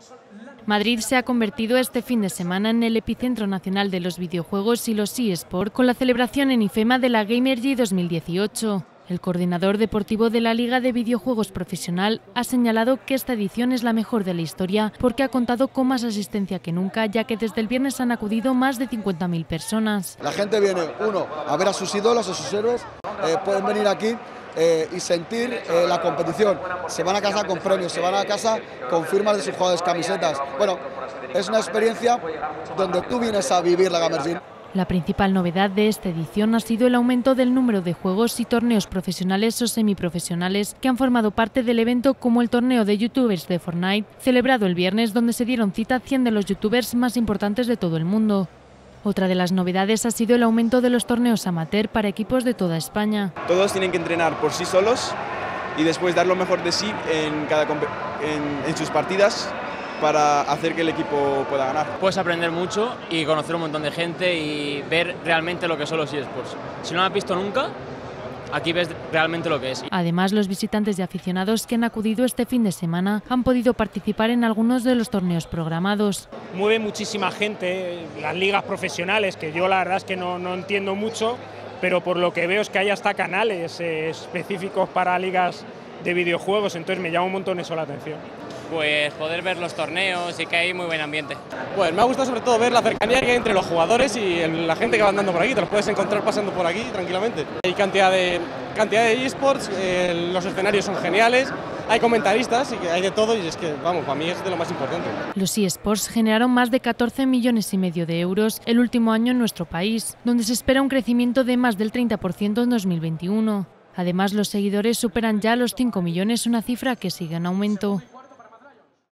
Madrid se ha convertido este fin de semana en el epicentro nacional de los videojuegos y los eSports con la celebración en IFEMA de la Gamergy 2018. El coordinador deportivo de la Liga de Videojuegos Profesional ha señalado que esta edición es la mejor de la historia porque ha contado con más asistencia que nunca, ya que desde el viernes han acudido más de 50.000 personas. La gente viene, a ver a sus ídolos, a sus héroes, pueden venir aquí y sentir la competición. Se van a casa con premios, se van a casa con firmas de sus jugadores, camisetas. Bueno, es una experiencia donde tú vienes a vivir la Gamergy. La principal novedad de esta edición ha sido el aumento del número de juegos y torneos profesionales o semiprofesionales que han formado parte del evento, como el torneo de youtubers de Fortnite, celebrado el viernes, donde se dieron cita 100 de los youtubers más importantes de todo el mundo. Otra de las novedades ha sido el aumento de los torneos amateur para equipos de toda España. Todos tienen que entrenar por sí solos y después dar lo mejor de sí en sus partidas para hacer que el equipo pueda ganar. Puedes aprender mucho y conocer un montón de gente y ver realmente lo que son los eSports. Si no lo has visto nunca, aquí ves realmente lo que es. Además, los visitantes y aficionados que han acudido este fin de semana han podido participar en algunos de los torneos programados. Mueve muchísima gente, las ligas profesionales, que yo la verdad es que no entiendo mucho, pero por lo que veo es que hay hasta canales específicos para ligas de videojuegos, entonces me llama un montón eso la atención. Pues poder ver los torneos y que hay muy buen ambiente. Pues me ha gustado sobre todo ver la cercanía que hay entre los jugadores y la gente que va andando por aquí. Te los puedes encontrar pasando por aquí tranquilamente. Hay cantidad de eSports, los escenarios son geniales, hay comentaristas y hay de todo, y es que, vamos, para mí es de lo más importante. Los eSports generaron más de 14,5 millones de euros el último año en nuestro país, donde se espera un crecimiento de más del 30% en 2021. Además, los seguidores superan ya los 5 millones, una cifra que sigue en aumento.